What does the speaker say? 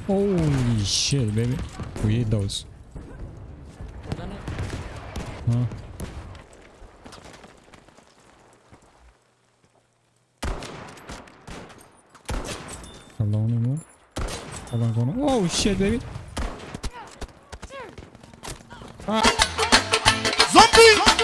Holy shit, baby. We ate those. Huh? Hello anymore? Hold on, hold on. Oh shit, baby. Ah. Zombie!